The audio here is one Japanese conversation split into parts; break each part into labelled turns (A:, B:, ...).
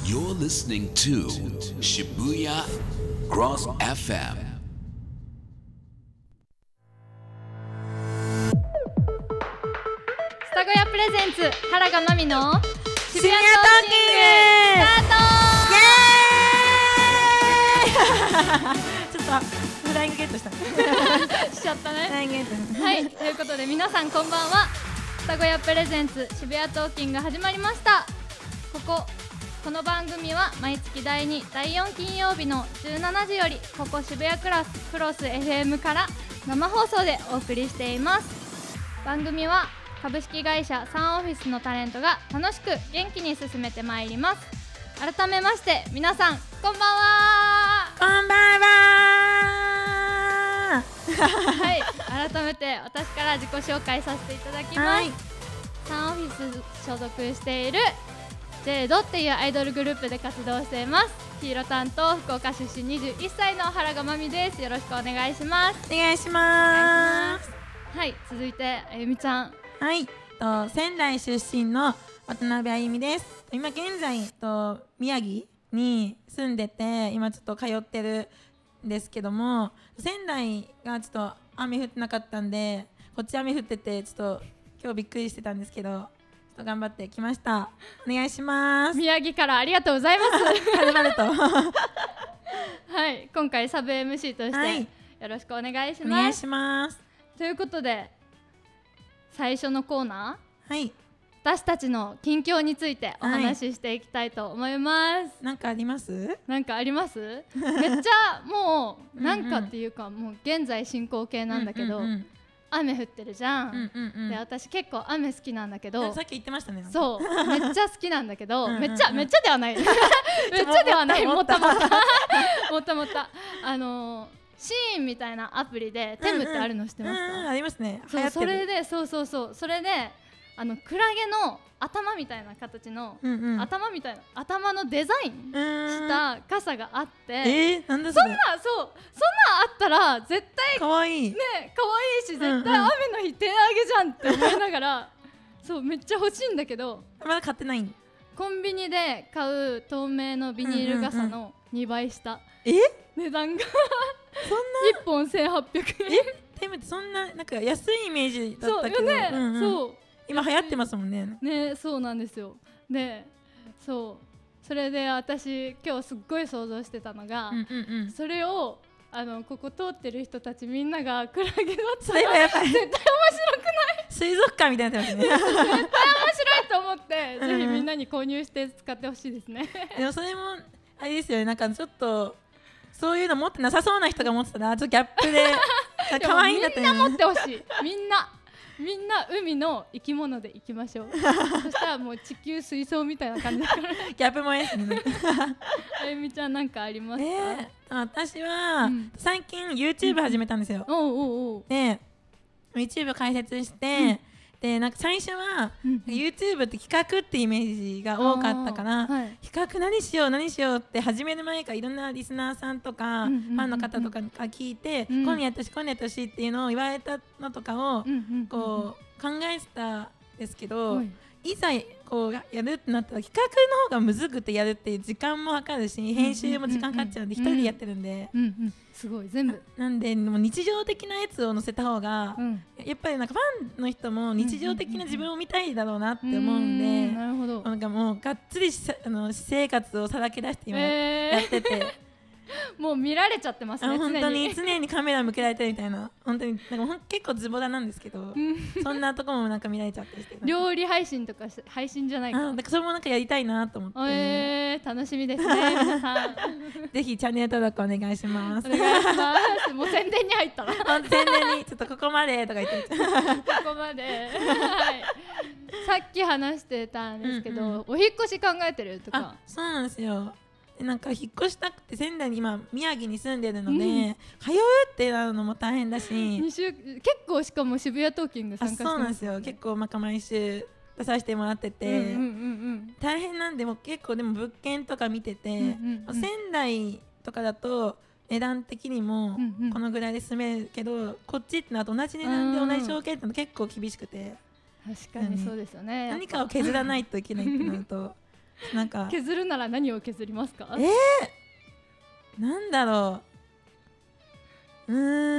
A: You're listening to Shibuya Cross FM.
B: スタゴヤプレゼンツ原がまみの
C: 渋谷トーキング
B: スタート
C: ちょっとフライングゲットした
B: しちゃったね。
C: フライングゲット
B: はい、ということで皆さんこんばんは。スタゴヤプレゼンツ渋谷トーキング始まりました。この番組は毎月第2、第4金曜日の17時よりここ渋谷クロス FM から生放送でお送りしています。番組は株式会社サンオフィスのタレントが楽しく元気に進めてまいります。改めまして皆さんこんばんは。
C: こんばんは
B: はい、改めて私から自己紹介させていただきます、
C: はい、
B: サンオフィス所属しているジェードっていうアイドルグループで活動しています。黄色担当福岡出身21歳の原がまみです。よろしくお願いします。
C: お願いします。
B: はい、続いてあゆみちゃん。
C: はい、仙台出身の渡辺あゆみです。今現在宮城に住んでて今ちょっと通ってるんですけども、仙台がちょっと雨降ってなかったんでこっち雨降っててちょっと今日びっくりしてたんですけど頑張ってきました。お願いします。
B: 宮城からありがとうございます
C: はるばると
B: はい、今回サブ MC として、
C: はい、
B: よろしくお願いします。
C: お願いします。
B: ということで最初のコーナー、
C: はい、
B: 私たちの近況についてお話ししていきたいと思います。
C: なんかあります？
B: なんかあります？めっちゃもうなんかっていうかもう現在進行形なんだけど、雨降ってるじゃん。で私結構雨好きなんだけど、
C: さっき言ってましたね。
B: そうめっちゃ好きなんだけどめっちゃではないめっちゃではないもったシーンみたいなアプリでテムってあるの知ってますか？
C: ありますね。
B: それでそれでクラゲの頭みたいな形の、頭のデザインした傘があって、
C: なんだそれ。
B: そんなあったら絶対
C: かわいい
B: ね、かわいいし絶対雨の日手上げじゃんって思いながらそうめっちゃ欲しいんだけど
C: まだ買ってないん。
B: コンビニで買う透明のビニール傘の2倍した値段が
C: そんな
B: 1本1800円。
C: テムってそんななんか安いイメージだったけど、
B: そうよね、そう
C: 今流行ってますもんね。
B: ね、そうなんですよ。で、それで私今日すっごい想像してたのが、それをここ通ってる人たちみんながクラゲだったら
C: やばい
B: 絶対面白くない？
C: 水族館みたいになってますね。
B: 絶対面白いと思ってぜひみんなに購入して使ってほしいですね。
C: でもそれもあれですよね、なんかちょっとそういうの持ってなさそうな人が持ってたらちょっとギャップで可愛いんだって、
B: みんな持ってほしい。みんな海の生き物でいきましょう。そしたらもう地球水槽みたいな感じだから。
C: ギャップもいいですね。
B: あゆみちゃんなんかありますか？
C: 私は、最近 YouTube 始めたんですよ。で YouTube 開設して、でなんか最初は、YouTube って企画ってイメージが多かったから、企画何しようって始める前からいろんなリスナーさんとか、ファンの方とかが聞いて、今夜やってほしいっていうのを言われたのとかをこう考えてたんですけど、いざこうやるってなったら企画の方がむずくてやるっていう時間もかかるし、編集も時間かかっちゃうんで一人でやってるんで、
B: すごい全部
C: なんでもう日常的なやつを載せた方が、やっぱりなんかファンの人も日常的な自分を見たいだろうなって思うんで、なんかもうがっつり私生活をさらけ出して今やってて。
B: もう見られちゃってますね。
C: 本当に常にカメラ向けられてるみたいな、本当になんか結構ズボラなんですけど、そんなとこもなんか見られちゃったりして、
B: 料理配信とか配信じゃないか。
C: だからそれもなんかやりたいなと思って、
B: 楽しみですね皆さん。
C: ぜひチャンネル登録お願いします。
B: お願いします。もう宣伝に入ったら。
C: 宣伝にちょっとここまでとか言ってこ
B: こまで。はい。さっき話してたんですけど、お引っ越し考えてるとか。
C: そうなんですよ。なんか引っ越したくて仙台に今宮城に住んでるので、通うってなるのも大変だし、
B: 結構しかも渋谷トーキング参加してます。
C: そうなんですよ。結構毎週出させてもらってて、大変なんでも結構でも物件とか見てて、仙台とかだと値段的にもこのぐらいで住めるけど、こっちってなると同じ値段で同じ条件っての結構厳しくて、
B: 確かにそうですよね。
C: 何かを削らないといけないってなるとなんか
B: 削るなら何を削りますか？
C: なんだろう。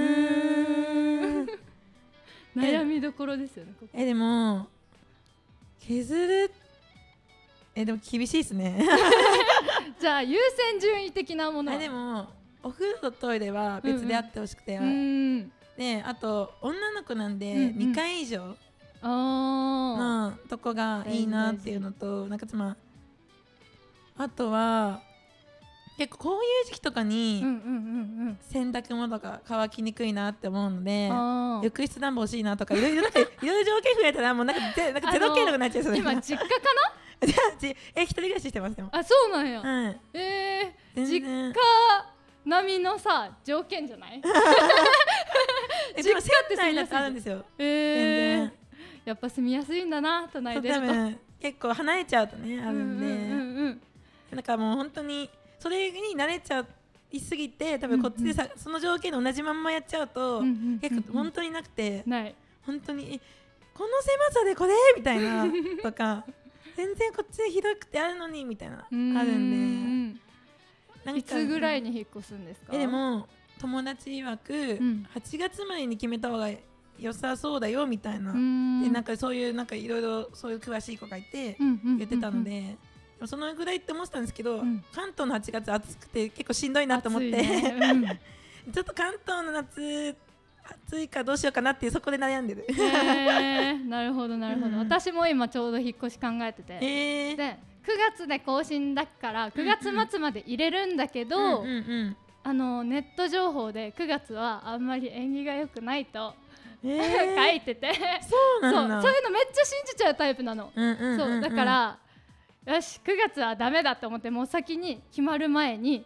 B: 悩みどころですよね。
C: でも削るでも厳しいですね。
B: じゃあ優先順位的なものは？
C: でもお風呂とトイレは別であってほしくて、であと女の子なんで2回以上のとこがいいなっていうのと、なんかあとは結構こういう時期とかに洗濯物が乾きにくいなって思うので、浴室暖房欲しいなとかいろいろ条件増えたらもうなんか0件とかなっちゃう。それ
B: 今実家かな？
C: 一人暮らししてますよ。
B: そうなんや。実家並みのさ条件じゃない？
C: 実家って洗濯あるんですよ。
B: やっぱ住みやすいんだな、都内で。
C: 結構離れちゃうとねあるんで、なんかもう本当にそれに慣れちゃいすぎて、多分こっちでその条件で同じまんまやっちゃうと結構本当になくて、本当にこの狭さでこれみたいなとか全然こっちでひどくてあるのにみたいなあるんで。
B: いつぐらいに引っ越すんですか？
C: でも友達曰く8月前に決めた方が良さそうだよみたいな、でなんかそういうなんかいろいろそういう詳しい子がいて言ってたので、そのぐらいって思ってたんですけど、関東の8月暑くて結構しんどいなと思って、ちょっと関東の夏暑いかどうしようかなっていう、そこで悩んでる。
B: なるほどなるほど。私も今ちょうど引っ越し考えてて、で9月で更新だから9月末まで入れるんだけど、ネット情報で9月はあんまり縁起が良くないと書いてて、そういうのめっちゃ信じちゃうタイプなの。そうだからよし9月はダメだと思って、もう先に決まる前に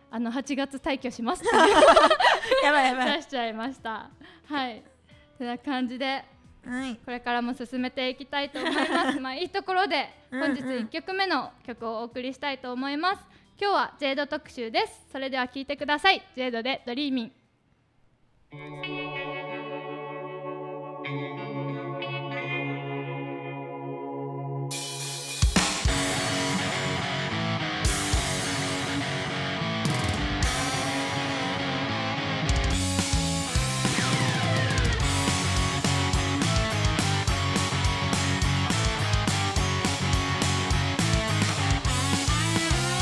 B: 8月退去しますって
C: やばいやばい
B: 出しちゃいました。はい、てな感じでこれからも進めていきたいと思います。いいところで本日1曲目の曲をお送りしたいと思います。今日はジェイド特集です。それでは聴いてください。ジェイドでドリーミン。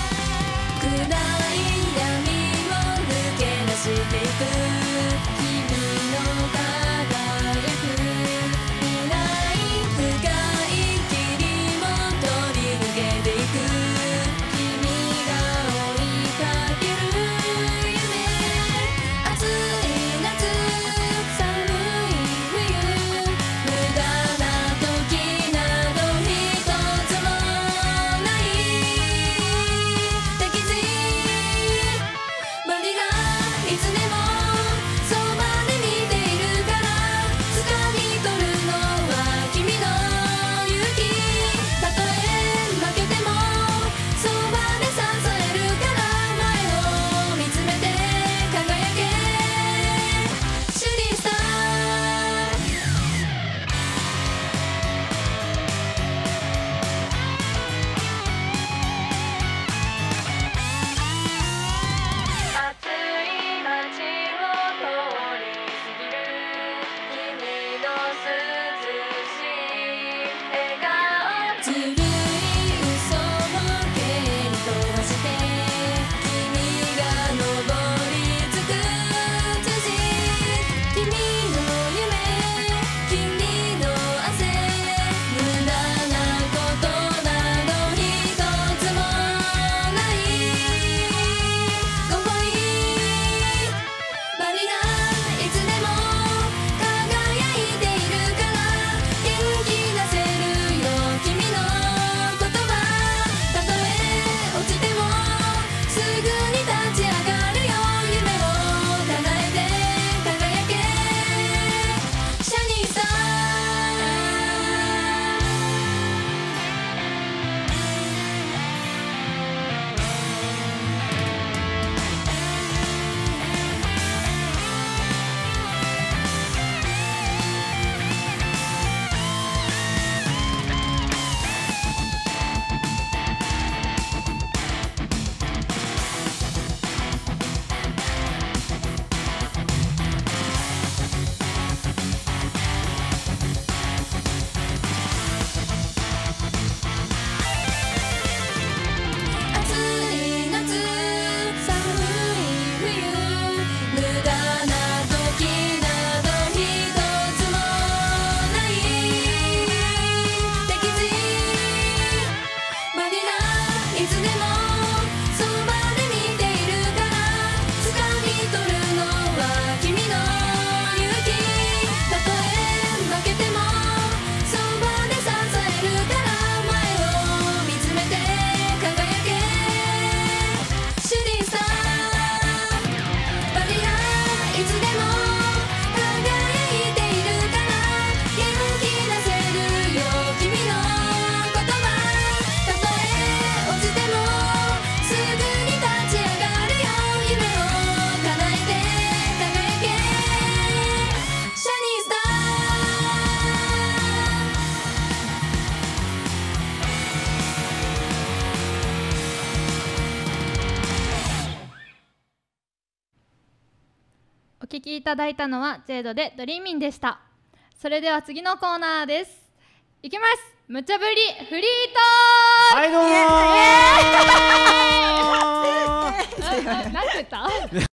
D: 暗い闇を抜け出していく君
B: 聞きいただいたのはジェイドでドリーミンでした。それでは次のコーナーです。いきます。無茶ぶりフリートーク。
D: はいどうも
B: ー。なんて言った？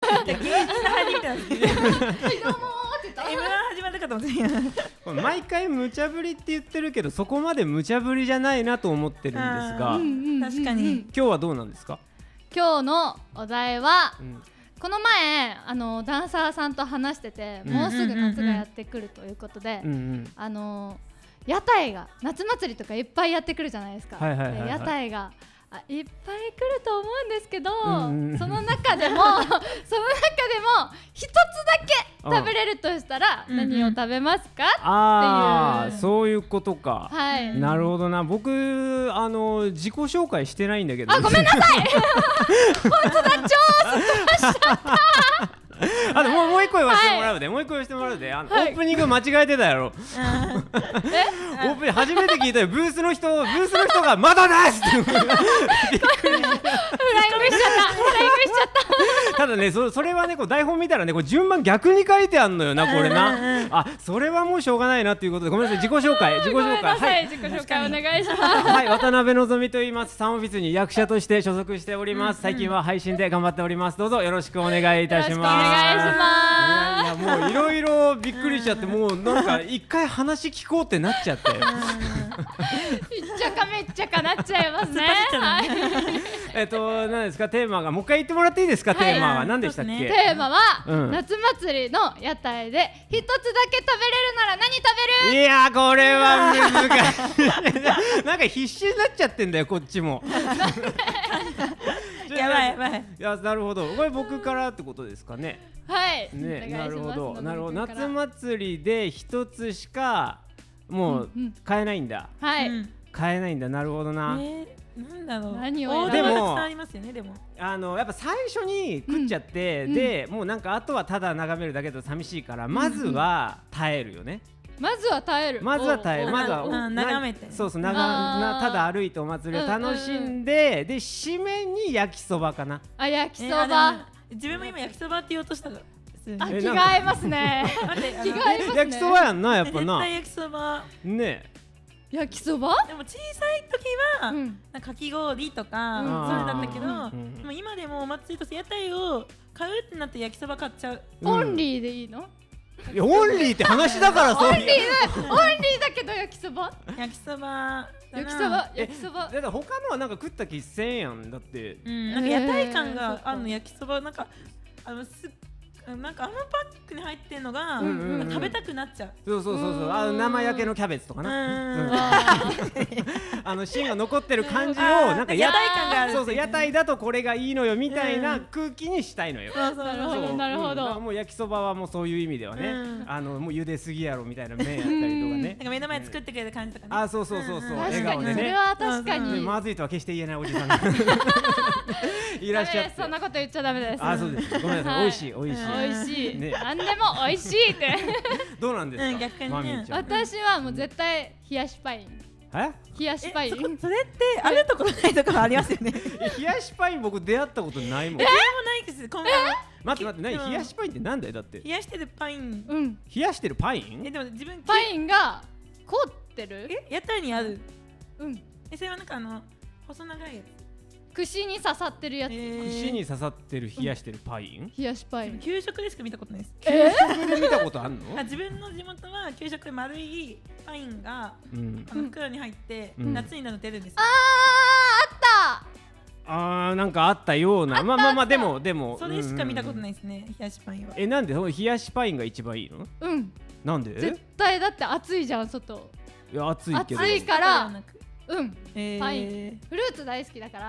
C: 始まったかと思って。
D: 毎回無茶ぶりって言ってるけど、そこまで無茶ぶりじゃないなと思ってるんですが、
C: 確かに
D: 今日はどうなんですか？
B: 今日のお題は、この前ダンサーさんと話してて、もうすぐ夏がやってくるということで、屋台が夏祭りとかいっぱいやってくるじゃないですか。屋台がいっぱい来ると思うんですけど、その中でも一つだけ食べれるとしたら何を食べますかっていう。
D: そういうことか。なるほどな。僕自己紹介してないんだけど。
B: ごめんなさい。本当だ、超すっ飛ばしちゃった。
D: もう一個言わせてもらうで、オープニング間違えてたやろ。オープニング初めて聞いたよ。ブースの人がまだですって。フライングしちゃった。ただね、それはね、台本見たらね、順番逆に書いてあんのよな、これな。それはもうしょうがないなということで、ごめんなさい。自己紹介。
B: 自己紹介お願いします。
D: はい、渡辺のぞみと言います。サンオフィスに役者として所属しております。最近は配信で頑張っております。どうぞよろしくお願いいたします。
B: お願いします。
D: いやもういろいろびっくりしちゃって、もうなんか一回話聞こうってなっちゃって。
B: いっちゃかめっちゃかなっちゃいますね。
D: 何ですかテーマが、もう一回言ってもらっていいですか？テーマは何でしたっけ？
B: テーマは夏祭りの屋台で一つだけ食べれるなら何食べる？
D: いやこれは難しい。なんか必死になっちゃってんだよこっちも。
C: やばい。
D: いやなるほど。これ僕からってことですかね。
B: はい。
D: ね、なるほど。夏祭りで一つしかもう買えないんだ。
B: はい。
D: 買えないんだ。なるほどな。
C: なんだろう。
B: 何を
C: でもありますよね。でも
D: やっぱ最初に食っちゃって、でもうなんかあとはただ眺めるだけだと寂しいから、まずは耐えるよね。
B: まずは耐える。
D: まずは
C: 眺めて。
D: そうただ歩いてお祭りを楽しんで、で締めに焼きそばかな。
B: 焼きそば。
C: 自分も今焼きそばって言おうとしたから。
B: 着替えますね。
D: 焼きそばやんな、やっぱな。
C: 絶対焼きそば。
D: ね。
B: 焼きそば？
C: でも小さい時はかき氷とかそれだったけど、今でもお祭りとして屋台を買うってなって焼きそば買っちゃう。
B: オンリーでいいの？
D: オンリーって話だからさ。
B: オンリーだけど焼きそば？
C: 焼きそば。
D: だって他のはなんか食った気せんやんだって。
C: なんか屋台感があるの。焼きそばなんかなんかパックに入ってるのが食べたくなっちゃう。
D: そう生焼けのキャベツとかな。芯が残ってる感じをなんか
C: 屋台感がある。
D: そう屋台だとこれがいいのよみたいな空気にしたいのよ。
B: なるほど。
D: もう焼きそばはもうそういう意味ではね、もう茹ですぎやろみたいな麺やったりとかね。
C: なんか目の前作ってくれる感じとかね。
D: そう
B: 笑顔でね。それは確かに。
D: まずいとは決して言えないおじさんがいらっしゃって。
B: そんなこと言っちゃダメです。
D: そうです。ごめんなさい。美味しい。
B: 何でも美味しいって。
D: どうなんですか？
C: 逆にね。
B: 私はもう絶対冷やしパイン。冷やしパイン。
C: それってあるところないところありますよね。
D: 冷やしパイン僕出会ったことないもん。
C: でもないです。
D: 待って何？冷やしパインってなんだよだって。
C: 冷やしてるパイン。
D: 冷やしてるパイン？
C: でも自分
B: パインが凍ってる？
C: 屋台にある。それはなんか細長いやつ。
B: 串に刺さってるやつ。
D: 串に刺さってる冷やしてるパイン？
B: 冷やしパイン。
C: 給食でしか見たことないです。
D: 給食で見たことあるの？
C: 自分の地元は給食で丸いパインが袋に入って夏になると出るんです。
B: あ
D: った。なんかあったような。まあでも
C: それしか見たことないですね。冷やしパインは。
D: なんで冷やしパインが一番いいの？なんで？
B: 絶対だって暑いじゃん外。
D: いや暑いけど。
B: 暑いから。パイン。フルーツ大好きだから。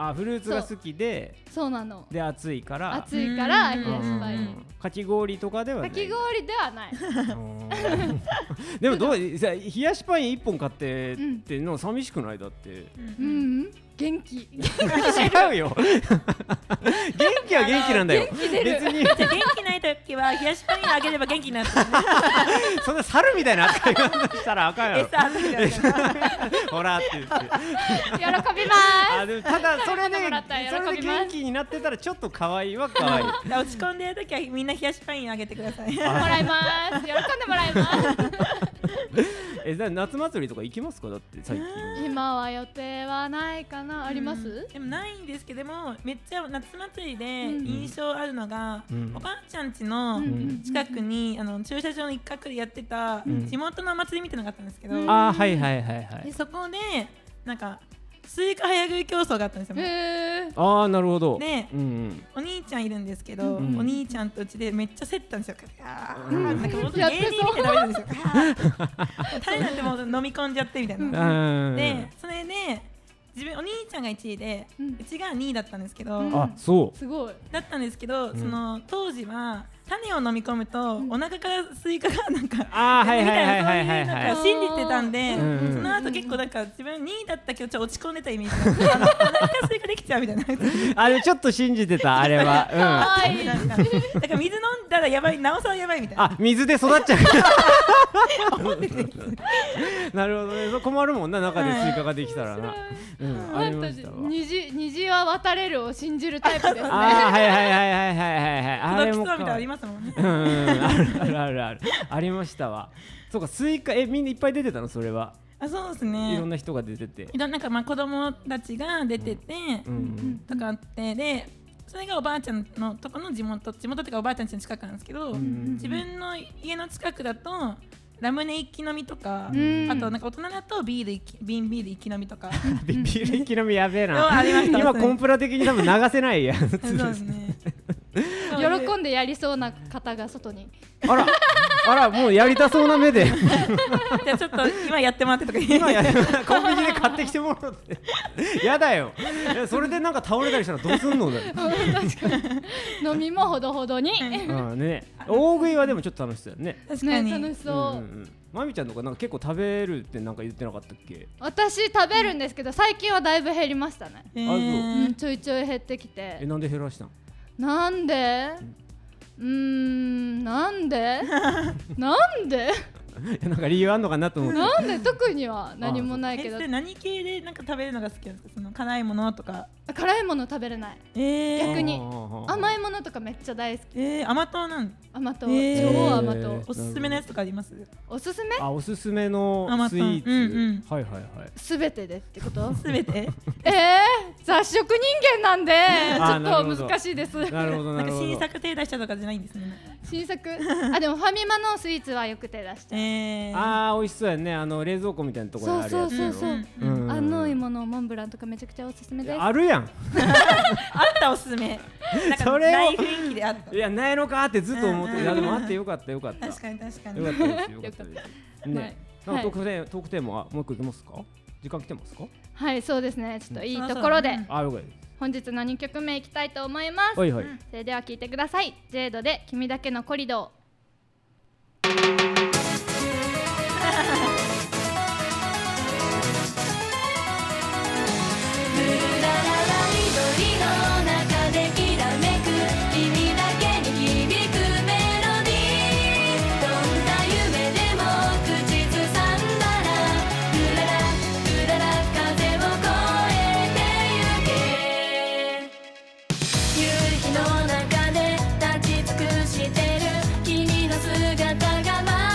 D: フルーツが好きで。
B: そうなの。
D: で暑いから
B: 冷やしパイン。
D: かき氷とかではない。
B: かき氷ではない。
D: でも冷やしパイン1本買ってっての寂しくないだって。
B: 元気。
D: 違うよ。元気は元気なんだよ。
B: 別に
C: 元気ない時時は冷やしパインあげれば元気になる。
D: そんな猿みたいな扱い方したらあかんやろ。
C: 餌あげる
D: ほらって言って。
B: 喜びます。
D: あ、でもただそれで
B: もらったら
D: それで
B: 喜びます
D: 元気になってたらちょっと可愛いは可愛い。
C: 落ち込んでる時はみんな冷やしパインあげてください。
B: もらいます。喜んでもらいます。
D: 夏祭りとか行きますか？だって最近。
B: 今は予定はないかな。あります？
C: でもないんですけども、めっちゃ夏祭りで印象あるのが、おばあちゃん家の近くに駐車場の一角でやってた地元のお祭りみたいなのがあったんですけど、
D: あ、はいはいはいはい。
C: でそこでなんかスイカ早食い競争があったんですよ。
D: ああ、なるほど。
C: で、お兄ちゃんいるんですけど、お兄ちゃんとうちでめっちゃ競ったんですよ。なんかもう芸人みたいなのですよ。タレなんてもう飲み込んじゃってみたいな。で、それでお兄ちゃんが1位で、うちが2位だったんですけど、
D: あ、そう。
B: すごい。
C: だったんですけど、その当時は種を飲み込むとお腹からスイカがなんか
D: はいはい
C: みたい
D: はいは
C: ないそういう
D: はい。
C: なんか信じてたんで、その後結構なんか自分2位だったけどちょっと落ち込んでたイメージがお腹からスイカできちゃうみたいな。
D: あれちょっと信じてたあれは。
C: なんかだから水飲んだらやばい、なおさらやばいみたいな。
D: あ、水で育っちゃう。なるほどね。そう困るもんな、中でスイカができたらな。ありましたわ。
B: 虹は渡れるを信じるタイプですね。
D: あ、はいはいはいはいはいはい。あれも
C: みたいなありますもんね。
D: あるありましたわ。そうか、スイカみんないっぱい出てたのそれは。
C: あ、そうですね。
D: いろんな人が出てて。
C: なんか子供たちが出ててとかあってで。それがおばあちゃんのとこの地元っていうかおばあちゃん家の近くなんですけど、自分の家の近くだとラムネ一気飲みとか、あとなんか大人だと瓶ビール一気飲みとか。
D: 瓶ビール一気飲みやべえな。
C: ありました。
D: 今コンプラ的に多分流せないやん。
C: そうですね。
B: 喜んでやりそうな方が外に。
D: あら、もうやりたそうな目で。
C: じゃあちょっと今やってもらってとか
D: コンビニで買ってきてもらってやだよ。それでなんか倒れたりしたらどうすんのだよ。
B: 飲みもほどほどに。
D: 大食いはでもちょっと楽しそうやね。
C: 確かに
B: 楽しそう。
D: まみちゃんとかなんか結構食べるってなんか言ってなかったっけ？
B: 私食べるんですけど最近はだいぶ減りましたね。ちょいちょい減ってきて。
D: なんで減らしたん？
B: なんで？なんで？なんで？
D: なんか理由あんのかなと思って。
B: なんで特には何もないけど。
C: 何系でなんか食べるのが好きなんですか？その辛いものとか。
B: 辛いもの食べれない。逆に甘いものとかめっちゃ大好き。
C: 甘党なん？
B: 甘党、超甘党。
C: おすすめのやつとかあります？
B: おすすめ？
D: おすすめのスイーツ。はいはいはい。
B: すべてでってこと？
C: すべて？
B: 雑食人間なんでちょっと難しいです。
D: なるほどなるほど。
C: 新作手出したとかじゃないんですね。
B: 新作？でもファミマのスイーツはよく手出して。
D: 美味しそうやね。冷蔵庫みたいなところにあるやつ。
B: そう。安納芋のモンブランとかめちゃくちゃおすすめです。
D: あるやん。
C: あったおすすめ。それない雰囲気であった。
D: いやないのかってずっと思って。いやでもあってよかったよかった。
C: 確かに確かに。
D: よかったですよかったです。ね。なんかトークテーマはもう一個いきますか？時間来てますか？
B: はい、そうですね。ちょっといいところで。
D: 了解です。
B: 本日の2曲目いきたいと思います。
D: はいはい。
B: それでは聴いてください。ジェードで君だけのコリドー。君の姿が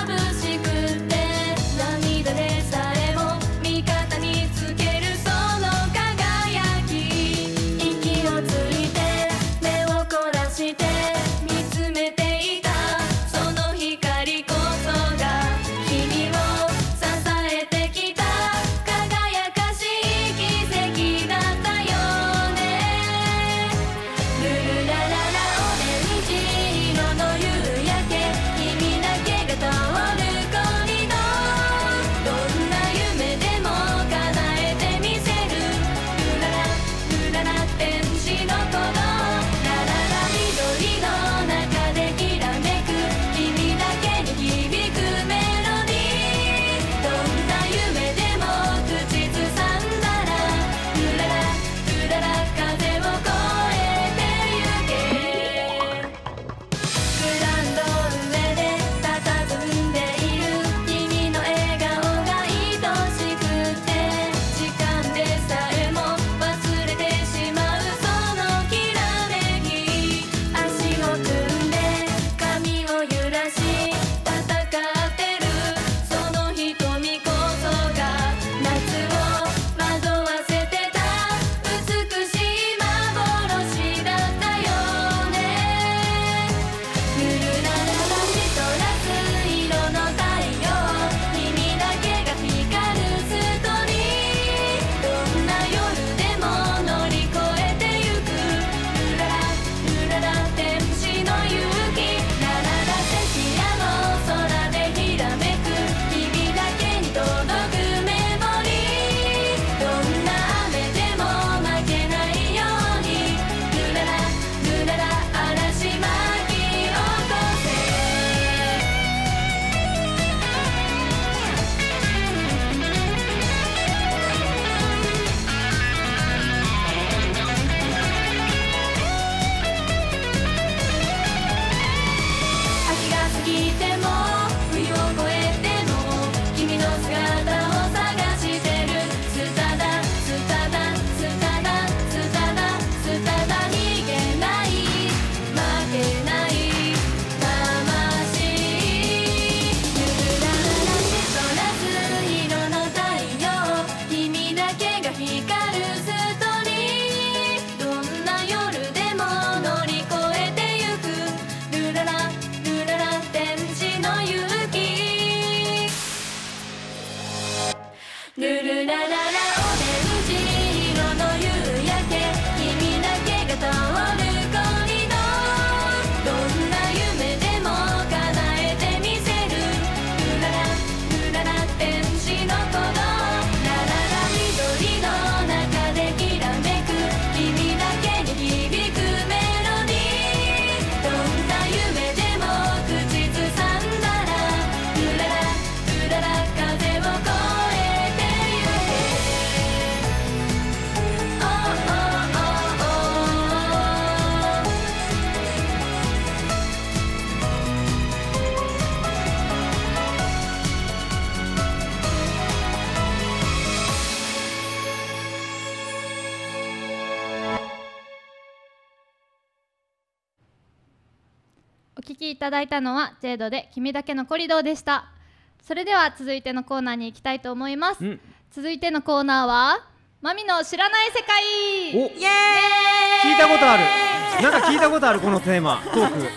B: お聞きいただいたのはジェードで君だけのコリドーでした。それでは続いてのコーナーに行きたいと思います。続いてのコーナーはマミの知らない世界。
C: イエーイ。
D: 聞いたことある。なんか聞いたことあるこのテーマトーク。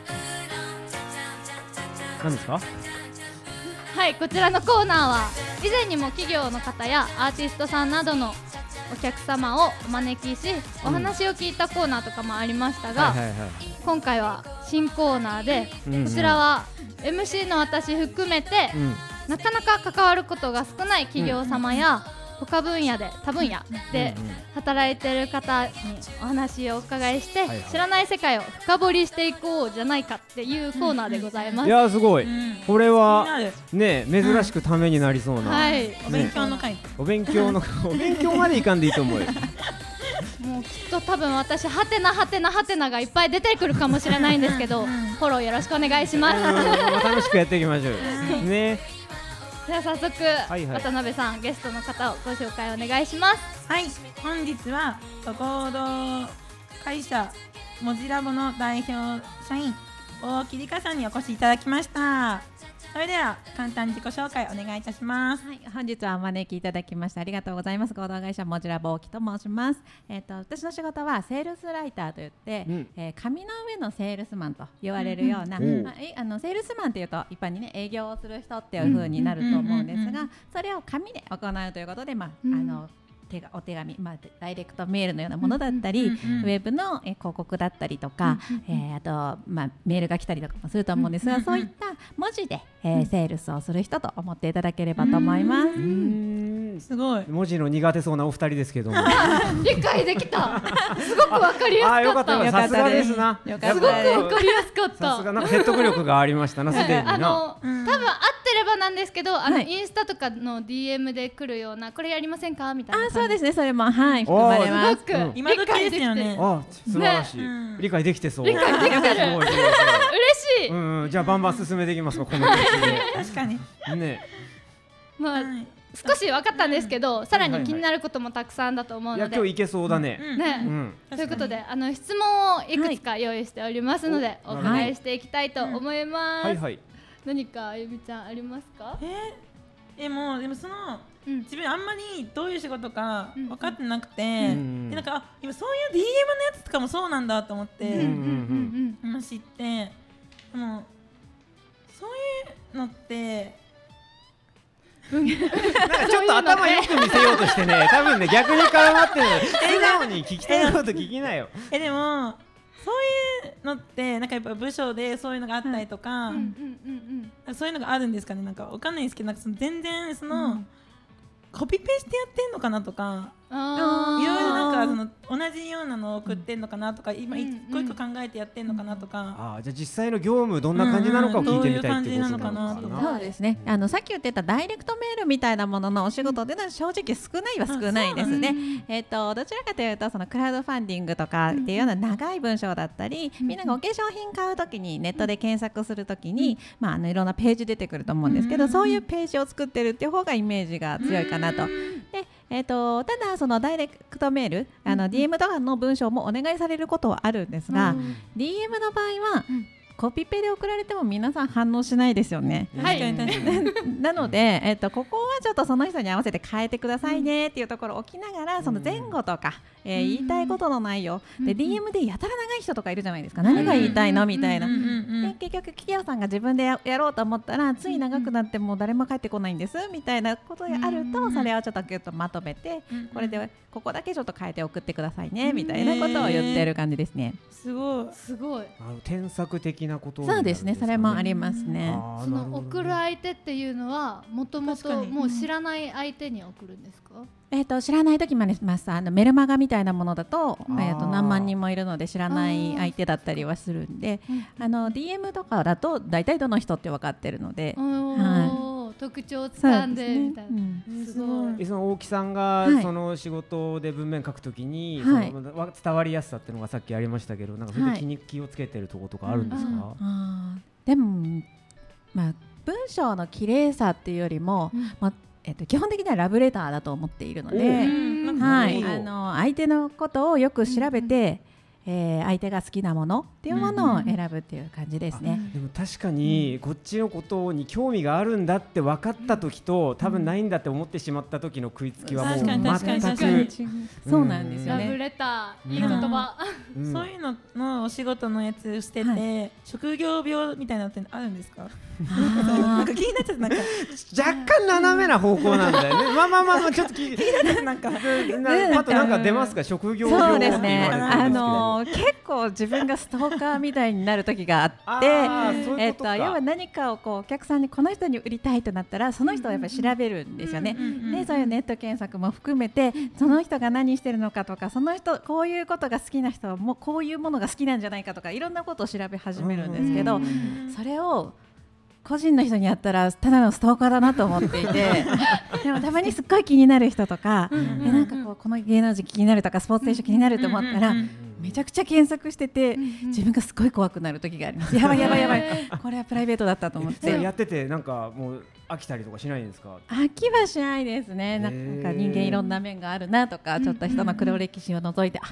D: 何ですか？
B: はい、こちらのコーナーは以前にも企業の方やアーティストさんなどのお客様をお招きし、お話を聞いたコーナーとかもありましたが、今回は新コーナーで、こちらは MC の私含めて、なかなか関わることが少ない企業様や他分野で他分野で働いている方にお話をお伺いして、知らない世界を深掘りしていこうじゃないかっていうコーナーでございます。
D: いやすごい、これはね珍しくためになりそうな、
C: お勉強の会、
D: お勉強までいかんでいいと思うよ。
B: もうきっと多分私ハテナハテナハテナがいっぱい出てくるかもしれないんですけど、フォローよろしくお願いします。
D: 楽しくやっていきましょうね。
B: では早速、渡辺さんゲストの方をご紹介お願いします。
C: はい、本日は合同会社モジラボの代表社員大木里香さんにお越しいただきました。それでは簡単に自己紹介お願いいたします。
E: はい、本日はお招きいただきましてありがとうございます。合同会社モジラボ大木と申します。私の仕事はセールスライターといって、紙の上のセールスマンと言われるような、セールスマンというと一般にね営業をする人っていう風になると思うんですが、それを紙で行うということで、お手紙、ダイレクトメールのようなものだったり、ウェブの広告だったりとか、あと、メールが来たりとかもすると思うんですが、そういった文字で、セールスをする人と思っていただければと思います。
C: すごい
D: 文字の苦手そうなお二人ですけども
B: 理解できた。すごくわかりやすかった。
D: よかった。さすがですな。
B: すごくわかりやすかった。
D: さすがなんか説得力がありましたな、すでにな。
B: 多分合ってればなんですけど、インスタとかの DM で来るようなこれやりませんかみたいな。
E: そうですね、それも含まれます。
C: 今時ですよね。
D: 素晴らしい。理解できてそう。
B: 理解できてる。嬉しい。
D: じゃあバンバン進めていきますか、この調子で。
C: 確かに。
D: ね。
B: 少し分かったんですけど、さらに気になることもたくさんだと思うので、
D: 今日いけそうだね。
B: ということで質問をいくつか用意しておりますので、お伺いしていきたいと思います。何かあゆみちゃんありますか？
C: でもその自分あんまりどういう仕事か分かってなくて、なんか今そういう DM のやつとかもそうなんだと思って知って、もうそういうのって
D: なんかちょっと頭よく見せようとしてね、多分ね逆に絡まってるの。素直に聞きたいこと聞きなよ。
C: でもそういうのってなんかやっぱ部署でそういうのがあったりとか、そういうのがあるんですかね。なんかわかんないですけど、なんか全然コピペしてやってんのかなとか、いろいろなんか同じようなのを送ってんのかなとか、今一個一個考えてやってんのかなとか。
D: じゃあ実際の業務どんな感じなのかを聞いてみたいってことなのかな。
E: そうですね。さっき言ってたダイレクトメールみたいなもののお仕事では正直少ないは少ないですね。どちらかというとクラウドファンディングとかっていうような長い文章だったり、みんながお化粧品買うときにネットで検索するときに、いろんなページ出てくると思うんですけど、そういうページを作ってるっていう方がイメージが強いかなと。でただそのダイレクトメール、DM とかの文章もお願いされることはあるんですが、DM の場合はコピペで送られても皆さん反応しないですよね。なので、ここはちょっとその人に合わせて変えてくださいねっていうところを置きながら、その前後とか、言いたいことの内容で DM でやたら長い人とかいるじゃないですか。何が言いたいのみたいな。で結局企業さんが自分で やろうと思ったらつい長くなってもう誰も帰ってこないんですみたいなことがあると、それをちょっとギュッとまとめて、これでここだけちょっと変えて送ってくださいねみたいなことを言ってる感じですね。
C: すごい
B: すごい。
D: 添削的なこと。
E: そうですね、それもありますね。
B: その送る相手っていうのはもともともう知らない相手に送るんですか？
E: 知らない時もあります。メルマガみたいなものだと、何万人もいるので知らない相手だったりはするんで、DM とかだと大体どの人って分かってるので、
B: 特徴をつかんでみたいな。
D: すごい。その大木さんがその仕事で文面書くときに伝わりやすさっていうのがさっきありましたけど、なんかそれで気をつけてるところとかあるんですか？
E: でも文章の綺麗さっていうよりも、基本的にはラブレターだと思っているので、相手のことをよく調べて、 相手が好きなものっていうものを選ぶっていう感じですね。
D: でも確かにこっちのことに興味があるんだって分かった時と多分ないんだって思ってしまった時の食いつきはもう全く
E: そうなんですよね。
B: ラブレター、いい言葉。
C: そういうののお仕事のやつしてて、職業病みたいなのってあるんですか？なんか気になっちゃって、なんか
D: 若干斜めな方向なんだよね。まあちょっと気になって、なんかあとなんか出ますか、職業病って言われてるんですけど。
E: 結構自分がストーカーみたいになる時があって、要は何かをこうお客さんにこの人に売りたいとなったらその人をやっぱり調べるんですよね。でそういうネット検索も含めてその人が何してるのかとか、その人こういうことが好きな人はもうこういうものが好きなんじゃないかとかいろんなことを調べ始めるんですけど、それを個人の人にやったらただのストーカーだなと思っていてでもたまにすっごい気になる人とか、なんかこの芸能人気になるとかスポーツ選手気になると思ったらめちゃくちゃ検索してて、自分がすごい怖くなる時があります。やばいこれはプライベートだったと思って。
D: やっててなんかもう飽きたりとかしないんですか？
E: 飽きはしないですね。なんか人間いろんな面があるなとか、ちょっと人の黒歴史を除いて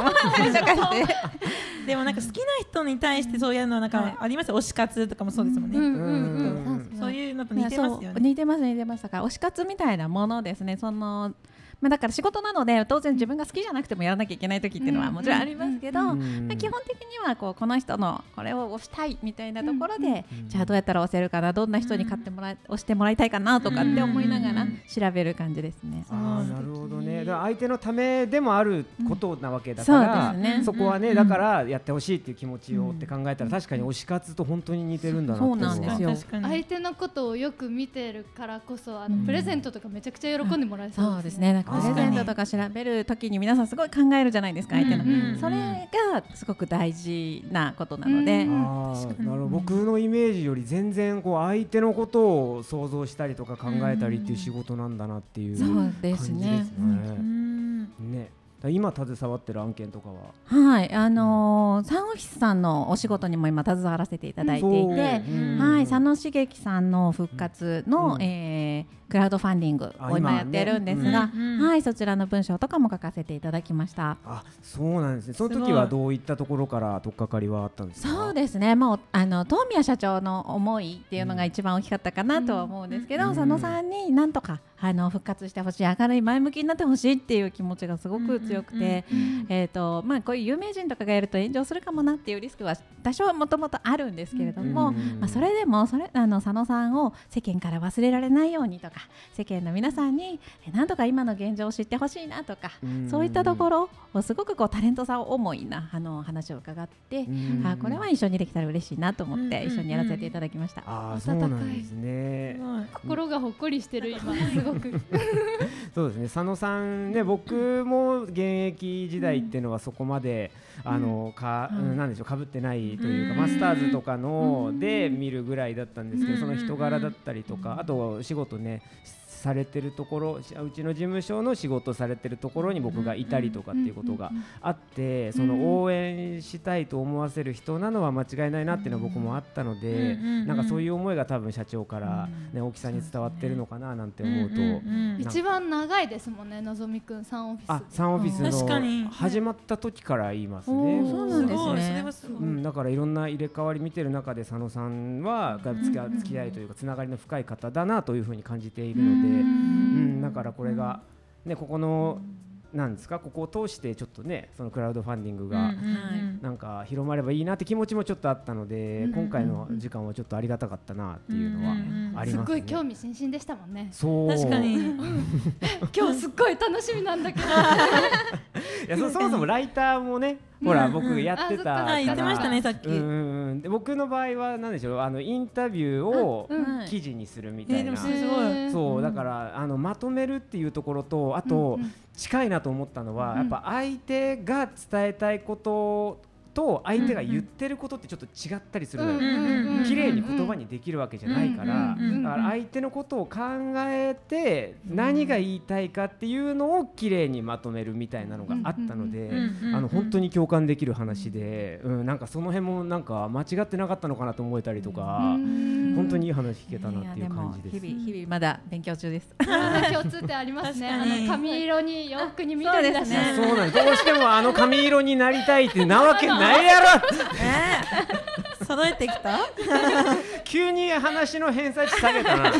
C: でもなんか好きな人に対してそういうのなんかありますよ。推し活とかもそうですもんね。そういうのと似てますよね。
E: 似てます。だから推し活みたいなものですね。だから仕事なので当然自分が好きじゃなくてもやらなきゃいけない時っていうのはもちろんありますけど、基本的にはこの人のこれを推したいみたいなところで、じゃあどうやったら推せるかな、どんな人に推してもらいたいかなとかって思いながら調べる感じですね。
D: なるほどね。だから相手のためでもあることなわけだから、そこはねだからやってほしいっていう気持ちをって考えたら確かに推し活と本当に似てるんだなって。
E: そうなんですよ。
B: 相手のことをよく見てるからこそプレゼントとかめちゃくちゃ喜んでもらえそうですね。
E: プレゼントとか調べるときに皆さんすごい考えるじゃないですか、相手の。それがすごく大事なことなので。
D: なるほど。僕のイメージより全然相手のことを想像したりとか考えたりっていう仕事なんだなっていう感じですね。今携わってる案件とかは、
E: はい、サンオフィスさんのお仕事にも今携わらせていただいていて、はい、佐野茂樹さんの復活の、クラウドファンディングを今やってるんですが、はい、そちらの文章とかも書かせていただきました。
D: そうなんですね。その時はどういったところから取っかかりはあったんですか？
E: そうですね、もう東宮社長の思いっていうのが一番大きかったかなとは思うんですけど、佐野さんになんとか復活してほしい、明るい前向きになってほしいっていう気持ちがすごく強くて、こういう有名人とかがやると炎上するかもなっていうリスクは多少もともとあるんですけれども、それでも佐野さんを世間から忘れられないようにとか、世間の皆さんになんとか今の現状を知ってほしいなとか、そういったところをすごくタレントさん思いな話を伺って、これは一緒にできたら嬉しいなと思って一緒にやらせていただきました。
D: そうなんですね。
B: 心がほっこりしてる今すごく
D: そうですね。佐野さんね、僕も現役時代っていうのはそこまでなんでしょう、被ってないというか、マスターズとかので見るぐらいだったんですけど、その人柄だったりとか、あと仕事ねされてるところ、うちの事務所の仕事されてるところに僕がいたりとかっていうことがあって、その応援したいと思わせる人なのは間違いないなっていうのは僕もあったので、なんかそういう思いが多分社長からね、大木さんに伝わってるのかななんて思うと、
B: 一番長いですもんね、のぞみくんサンオフィス。
D: サンオフィスの始まった時から言いますね。
E: そうなんです
C: ね。
D: だからいろんな入れ替わり見てる中で佐野さんは付き合いというかつながりの深い方だなというふうに感じているので、だからこれがね、ここのなんですか、ここを通してちょっとね、そのクラウドファンディングがなんか広まればいいなって気持ちもちょっっとあったので、今回の時間はちょっとありがたかったなっていうのはありますね。
B: すごい興味津々でしたもんね。
D: そう
C: 確かに
B: 今日すっごい楽しみなんだけど
D: いや、そもそもライターもね、ほら僕やってたから
C: 言ってましたねさっき。
D: で僕の場合は何でしょう、インタビューを記事にするみたいな、そうだからまとめるっていうところと、あと近いなと思ったのは、やっぱ相手が伝えたいことと相手が言ってることってちょっと違ったりするのよ。綺麗に言葉にできるわけじゃないから、だから相手のことを考えて何が言いたいかっていうのを綺麗にまとめるみたいなのがあったので、本当に共感できる話で、なんかその辺もなんか間違ってなかったのかなと思えたりとか、本当にいい話聞けたなっていう感じです。
E: 日々まだ勉強中です。
B: 共通点ありますね。髪色に洋服に緑だし、
D: そうなんです。どうしても髪色になりたいってなわけないやろ。
C: 揃えてきた。
D: 急に話の偏差値下げたな。い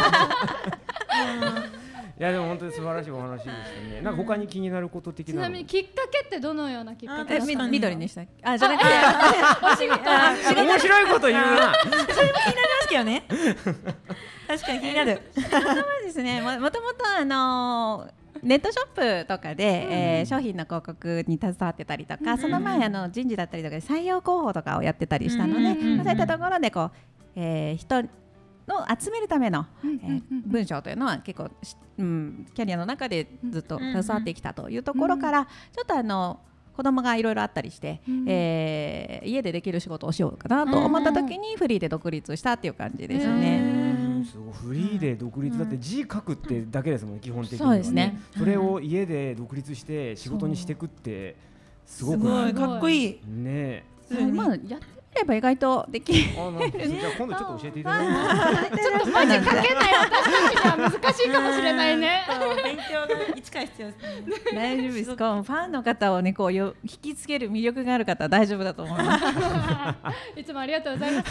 D: やでも本当に素晴らしいお話でしたね。なんか他に気になること的な。
B: ちなみにきっかけってどのようなきっかけですか？
E: 緑にした。じゃなくて
B: お仕事。
D: 面白いこと言うな。
C: それも気になりますけどね。確かに気になる。
E: そうですね。もともとネットショップとかで、商品の広告に携わってたりとか、その前人事だったりとかで採用広報とかをやってたりしたので、そういったところでこう、人の集めるための、文章というのは結構、キャリアの中でずっと携わってきたというところから、ちょっと子供がいろいろあったりして、家でできる仕事をしようかなと思った時にフリーで独立したっていう感じですね。
D: すごいフリーで独立だって字書くってだけですもんね、基本的には。
E: そうですね。
D: それを家で独立して仕事にしていくってすごく
C: かっこいい
D: ね。
E: まあやってみれば意外とできる。
D: じゃあ今度ちょっと教えていただいて。
B: ちょっとマジ書けない私たちには難しいかもしれないね。
C: 勉強が一から必要ですね。
E: 大丈夫です。ファンの方をねこう引きつける魅力がある方は大丈夫だと思います。
B: いつもありがとうございます。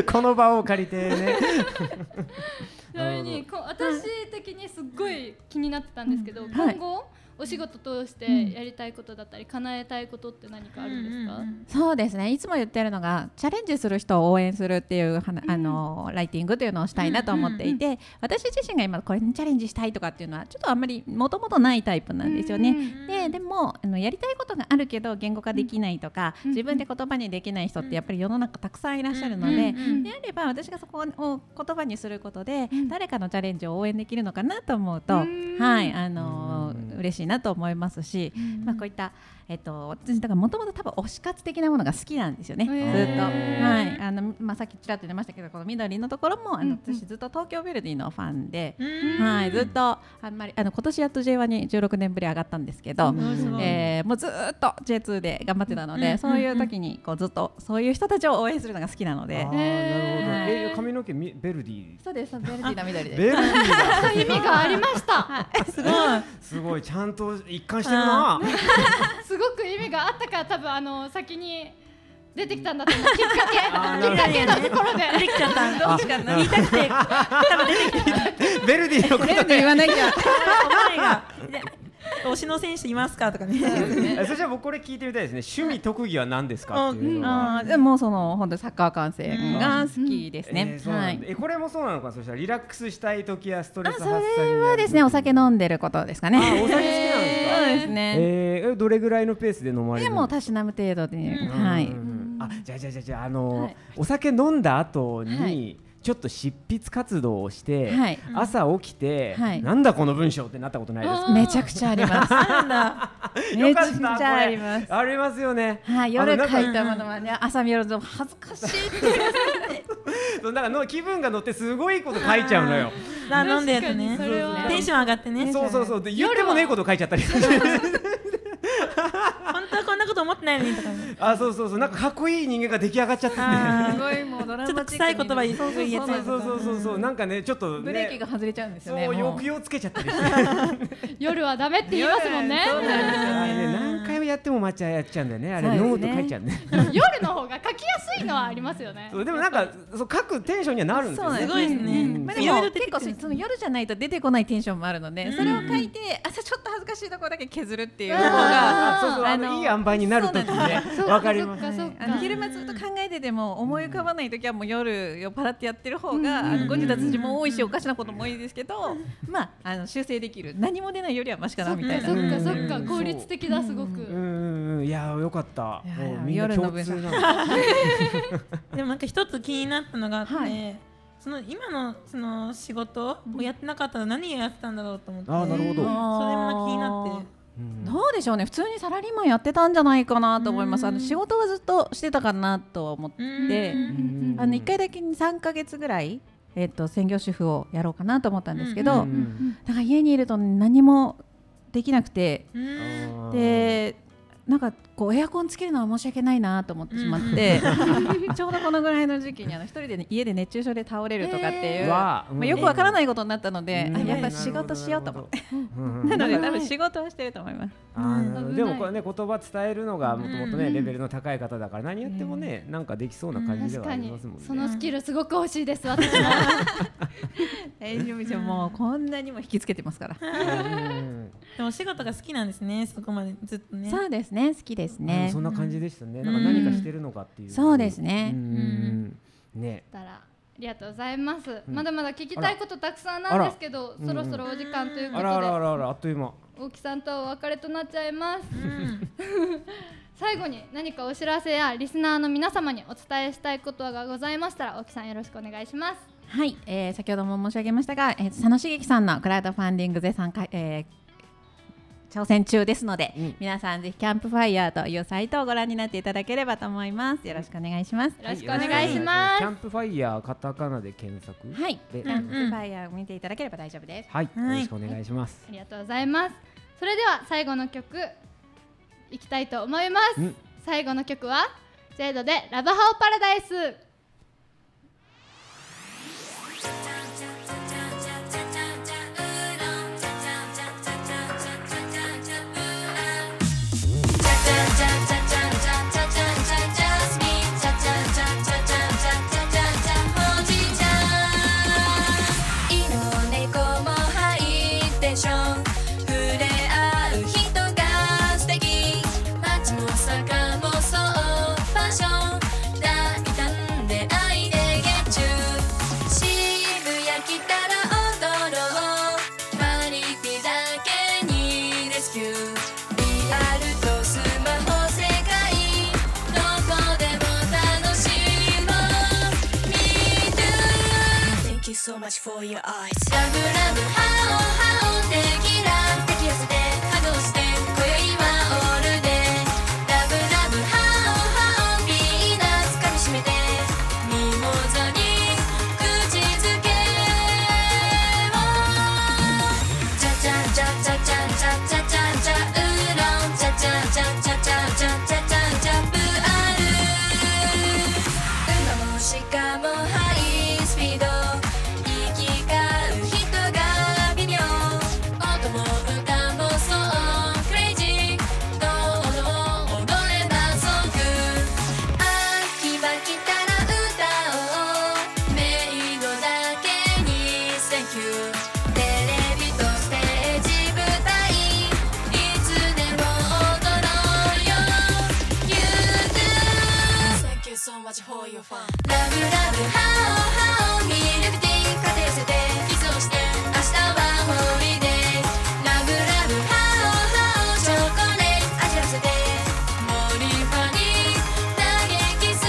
D: この場を借りてね。
B: ちなみに私的にすっごい気になってたんですけど、今後お仕事通してやりたいことだったり叶えたいことって何かあるんですか？
E: そうですね。いつも言ってるのがチャレンジする人を応援するっていうライティングというのをしたいなと思っていて、私自身が今これにチャレンジしたいとかっていうのはちょっとあんまりもともとないタイプなんですよね。でもやりたいことがあるけど言語化できないとか、自分で言葉にできない人ってやっぱり世の中たくさんいらっしゃるので、であれば私がそこを言葉にすることで誰かのチャレンジを応援できるのかなと思うと、嬉しいなと思いますし、こういった私だからもともと多分推し活的なものが好きなんですよね、ずっと。さっきちらっと出ましたけど、この緑のところも私ずっと東京ヴェルディのファンで、ずっとあんまり今年やっと J1 に16年ぶり上がったんですけど、もうずっと J2 で頑張ってたので、そういう時にこうずっとそういう人たちを応援するのが好きなので。
D: なるほど。髪の毛ベルディ。
E: そうです、ベルディの緑です。
D: ベルディ
B: だ。意味がありました。
C: すごい。
D: すごいちゃんと一貫してるな。
B: すごく意味があったから多分先に出てきたんだと思う。きっかけのところで
C: 出てきちゃった。どっちか言いたくて多分出てきた。
D: ベルディのことで
E: 言わなきゃ。
C: お前が推しの選手いますかとかね。
D: それじゃあ僕これ聞いてみたいですね。趣味特技は何ですかっていうのは。
E: でも本当サッカー観戦が好きですね。
D: これもそうなのか。そしたらリラックスしたい時やストレス発散。
E: それはですね、お酒飲んでることですかね。
D: お酒好きなんですか。
E: そうですね。
D: どれぐらいのペースで飲まれる？
E: でもたしなむ程度で、
D: じゃあお酒飲んだ後にちょっと執筆活動をして、朝起きて、なんだこの文章ってなったことないですか？
E: めちゃくちゃあります。めちゃくちゃあります。
D: ありますよね。
E: 夜書いたものはね、朝見ると恥ずかしいって
D: だから気分が乗ってすごいこと書いちゃうのよ。
C: 飲んでやつね。テンション上がってね。
D: そう言ってもねえこと書いちゃったり。
C: 本当はこんなこと思ってないのにとかね。
D: そうなんかかっこいい人間が出来上がっちゃってね。
E: すごいもうドラマチックに。
C: ちょっと臭い言葉言うやつ。
D: そうなんかねちょっと
E: ブレーキが外れちゃうんですよね。
D: そう抑揚つけちゃったりして。
B: 夜はダメって言いますもんね。
E: そうなんですよね。
D: 何回もやっても抹茶やっちゃうんだよね。あれ飲むと書いちゃうんね。
B: 夜の方が書きやすいのはありますよね。
D: でもなんか書くテンションにはなるんですよね。
C: すごいですね。
E: でも結構その夜じゃないと出てこないテンションもあるので、それを書いて朝ちょっと恥ずかしいところだけ削るっていうのが
D: いい塩梅になるときね。わかります。
E: 昼間ずっと考えてても思い浮かばないときはもう夜酔っ払ってやってる方が誤字脱字も多いしおかしなことも多いですけど、修正できる。何も出ないよりはマシかなみたいな。
B: そっか効率的だすごく。
D: いやよかった。
E: 夜の文章。
C: でもなんか一つ気になったのがあって、その今のその仕事をやってなかったら何をやってたんだろうと思って。
D: なるほど。それ
C: もなんか気になって。
E: どうでしょうね、普通にサラリーマンやってたんじゃないかなと思います。仕事はずっとしてたかなと思って、1回だけに3ヶ月ぐらい、専業主婦をやろうかなと思ったんですけど、なんか家にいると何もできなくて、でなんかこうエアコンつけるのは申し訳ないなと思ってしまって、ちょうどこのぐらいの時期に一人で、家で熱中症で倒れるとかっていう、よくわからないことになったので、やっぱ仕事しようと思って、なので多分仕事はしてると思います。
D: でもこれね、言葉伝えるのがもともとねレベルの高い方だから、何やってもねなんかできそうな感じではありますもんね。
B: そのスキルすごく欲しいです、私も。
E: 大丈夫ですよ、もうこんなにも引きつけてますから。
C: でもお仕事が好きなんですね、そこまでずっとね。
E: そうですね、好きですね。
D: そんな感じでしたね。なんか何かしてるのかっていう。
E: そうですね。
B: ね。ありがとうございます。まだまだ聞きたいことたくさんなんですけど、そろそろお時間ということで。
D: あっという間。
B: 大木さんとお別れとなっちゃいます。最後に何かお知らせやリスナーの皆様にお伝えしたいことがございましたら、大木さんよろしくお願いします。
E: はい、先ほども申し上げましたが、佐野茂樹さんのクラウドファンディング絶賛挑戦中ですので、皆さんぜひキャンプファイヤーというサイトをご覧になっていただければと思います。よろしくお願いします。
B: よろしくお願いします。
D: キャンプファイヤーカタカナで検索。
E: はい、キャンプファイヤーを見ていただければ大丈夫です。
D: はい、よろしくお願いします。
B: ありがとうございます。それでは最後の曲いきたいと思います。最後の曲はジェイドでラブハオパラダイス。
F: So much for your eyes. Love, love, how, how, テキラ抱き寄せてハグをして今宵はオールデイ。Love, love, how, how, ピーナッツ噛みしめてミモザに口づけをチャチャチャチャチャチャチャチャチャウーロンチャチャチャチャチャチャチャチャチャプある馬も鹿もハイスピードfor your fun. Love you, love you, how, how ミルクティー片寄せてキスをして明日はホリデー。 Love, love, how, how チョコレート味わせてモリファに投げキス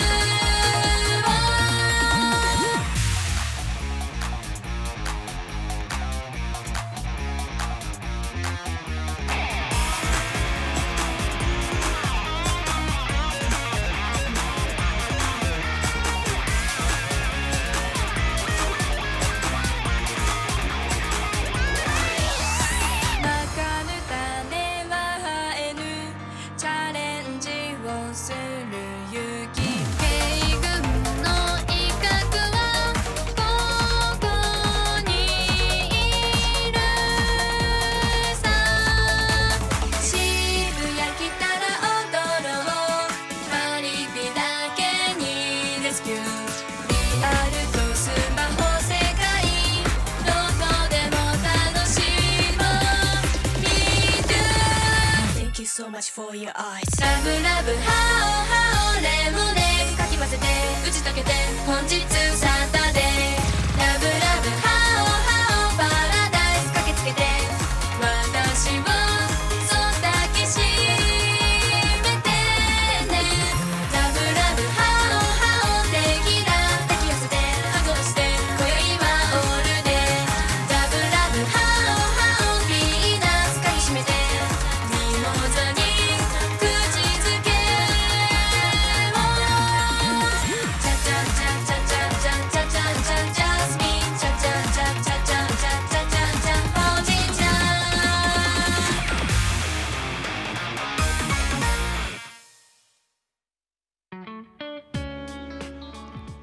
F: So much for your eyes. Love, love, how, how レモネードかき混ぜて打ち解けて本日サタデー。 Love, love, how, how パラダイス駆けつけて私をそっと抱きしめてね。 Love, love, how, how テキラ抱き寄せてハグをして今宵はオールデイ。 Love, love, how, how ピーナッツかみしめて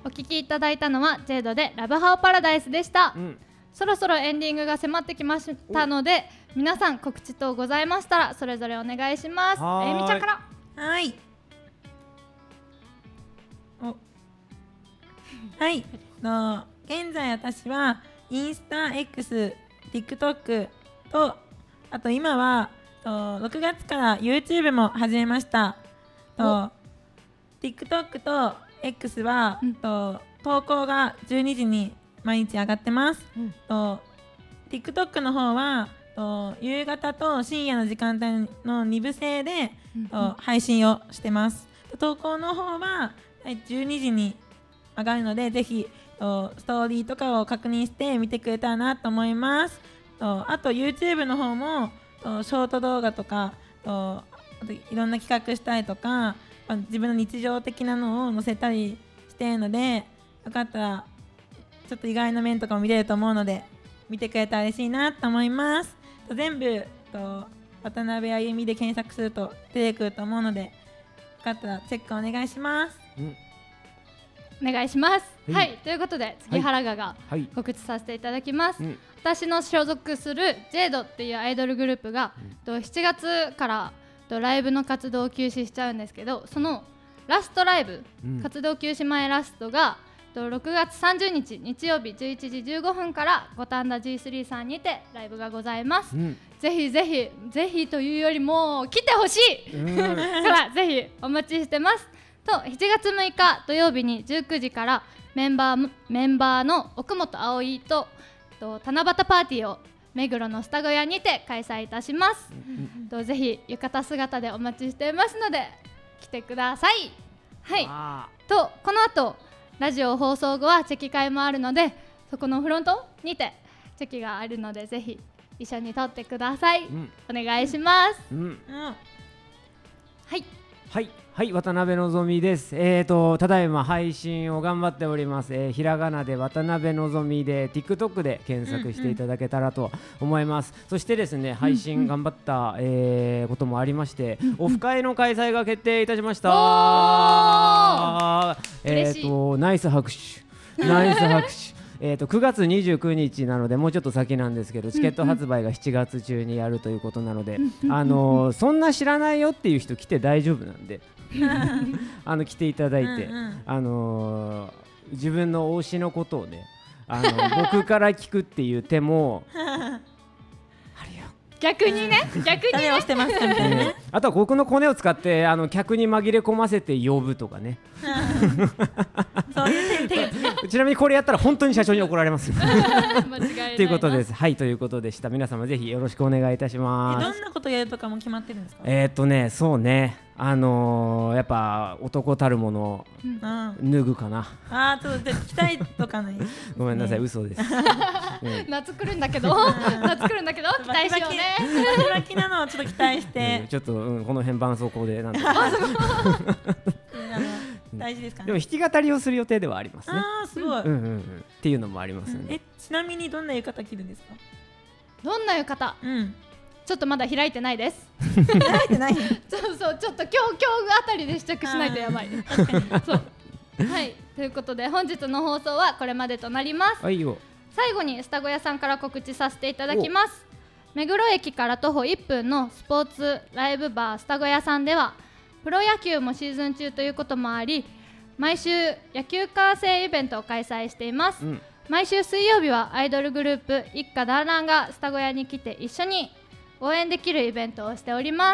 B: お聴きいただいたのはジェイドでラブハオパラダイスでした、そろそろエンディングが迫ってきましたので、皆さん告知等ございましたらそれぞれお願いします。あゆみちゃんから。
C: はい。はい。現在私はインスタ X、TikTok と、あと今は6月から YouTube も始めました。TikTok と X は、投稿が12時に毎日上がってます。TikTok の方は夕方と深夜の時間帯の2部制で、配信をしてます。投稿の方は12時に上がるので、ぜひストーリーとかを確認して見てくれたらなと思います。あと YouTube の方もショート動画とかあといろんな企画したりとか、自分の日常的なのを載せたりしているので、よかったらちょっと意外な面とかも見れると思うので見てくれたら嬉しいなと思います。全部渡辺あゆみで検索すると出てくると思うので、よかったらチェックお願いします。
B: お願いします。はい、ということで次原賀が告知させていただきます。私の所属するジェイドっていうアイドルグループが7月からライブの活動を休止しちゃうんですけど、そのラストライブ、活動休止前ラストが6月30日日曜日11時15分から五反田 G3 さんにてライブがございます。ぜひぜひぜひというよりも来てほしいからぜひお待ちしてます。と7月6日土曜日に19時からメンバーの奥本葵と七夕パーティーを目黒のスタ小屋にて開催いたします。ぜひ浴衣姿でお待ちしていますので来てください。はい。とこの後ラジオ放送後はチェキ会もあるので、そこのフロントにてチェキがあるのでぜひ一緒に撮ってください。お願いします。はい。
D: はい、渡辺のぞみです。ただいま配信を頑張っております。ひらがなで渡辺のぞみで TikTok で検索していただけたらと思います。そしてですね、配信頑張った、こともありまして、オフ会の開催が決定いたしました。ナイス拍手、ナイス拍手。9月29日なのでもうちょっと先なんですけど、チケット発売が7月中にやるということなので、そんな知らないよっていう人来て大丈夫なんで来ていただいて、自分の推しのことをね僕から聞くっていう手も
B: 逆にね
C: をしてますみたいなね。
D: あとは僕のコネを使って客に紛れ込ませて呼ぶとかね。
C: そういう手
D: ちなみにこれやったら本当に社長に怒られます。
B: 間違いない
D: ということです。はい、ということでした。皆様ぜひよろしくお願いいたします。
C: どんなことやるとかも決まってるんですか？
D: そうね、やっぱ男たるもの脱ぐかな。
C: ちょっと期待とかない。
D: ごめんなさい、嘘です。
B: 夏来るんだけど期待しようね。
C: バキバキなのをちょっと期待して。
D: ちょっとこの辺絆創膏でなんと
C: 大事ですかね。
D: でも弾き語りをする予定ではありますね。
C: すごい。
D: っていうのもありますんで。
C: ちなみにどんな浴衣着るんですか？
B: どんな浴衣？ちょっとまだ開いてないです。
C: 開いてない。
B: そうちょっと今日あたりで試着しないとやばい。そう。はい、ということで本日の放送はこれまでとなります。
D: はいよ。
B: 最後にスタ小屋さんから告知させていただきます。目黒駅から徒歩1分のスポーツライブバースタ小屋さんではプロ野球もシーズン中ということもあり、毎週野球観戦イベントを開催しています。毎週水曜日はアイドルグループ一家団らんがスタ小屋に来て一緒に応援できるイベントをしております。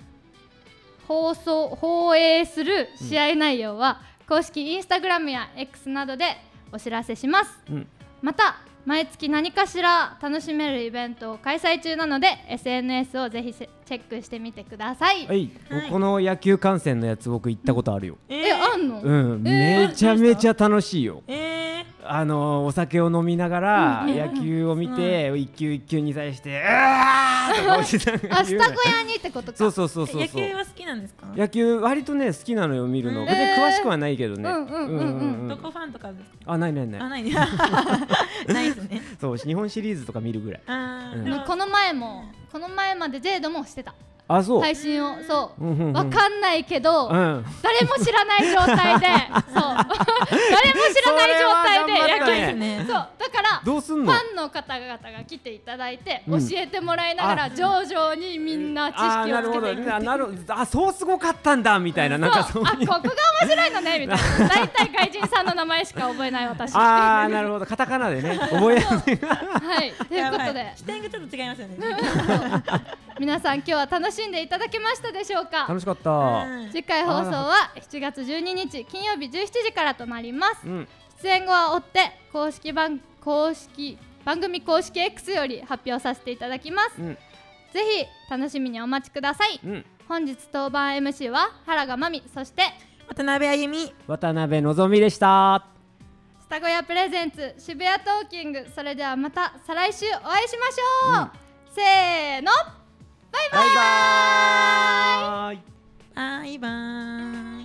B: 放映する試合内容は公式インスタグラムや X などでお知らせします。また毎月何かしら楽しめるイベントを開催中なので SNS をぜひチェックしてみてください。
D: この野球観戦のやつ僕行ったことあるよ。
B: あんの？
D: めちゃめちゃ楽しいよ。お酒を飲みながら野球を見て一球一球に対して
B: スタ小屋にってことか。
D: そう
C: 野球は好きなんですか？
D: 野球割とね好きなのよ、見るの。別に詳しくはないけどね。
C: どこファンとかですか？
D: ない
C: ないですね。
D: そう、日本シリーズとか見るぐらい。
B: この前までジェイドもしてた。 配信をそうわかんないけど誰も知らない状態でそう誰も知らない状態で野球そうだからファンの方々が来ていただいて教えてもらいながら徐々にみんな知識をつけていく
D: あ、そうすごかったんだみたいな、なんかそういう、
B: ここが面白いのねみたいな。大体外人さんの名前しか覚えない私。
D: ああ、なるほど、カタカナでね覚えやすい。
B: はい、ということで
C: 視点がちょっと違いますよね。
B: 皆さん今日は楽しんでいただけましたでしょうか。
D: 楽しかった。
B: 次回放送は7月12日金曜日17時からとなります。出演後は追って番組公式 X より発表させていただきます。ぜひ楽しみにお待ちください。本日当番 MC は原賀真美、そして
C: 渡辺あゆみ、
D: 渡辺のぞみでした。
B: スタゴヤプレゼンツ渋谷トーキング、それではまた再来週お会いしましょう。せーの、バイバイ。
C: バイバイ。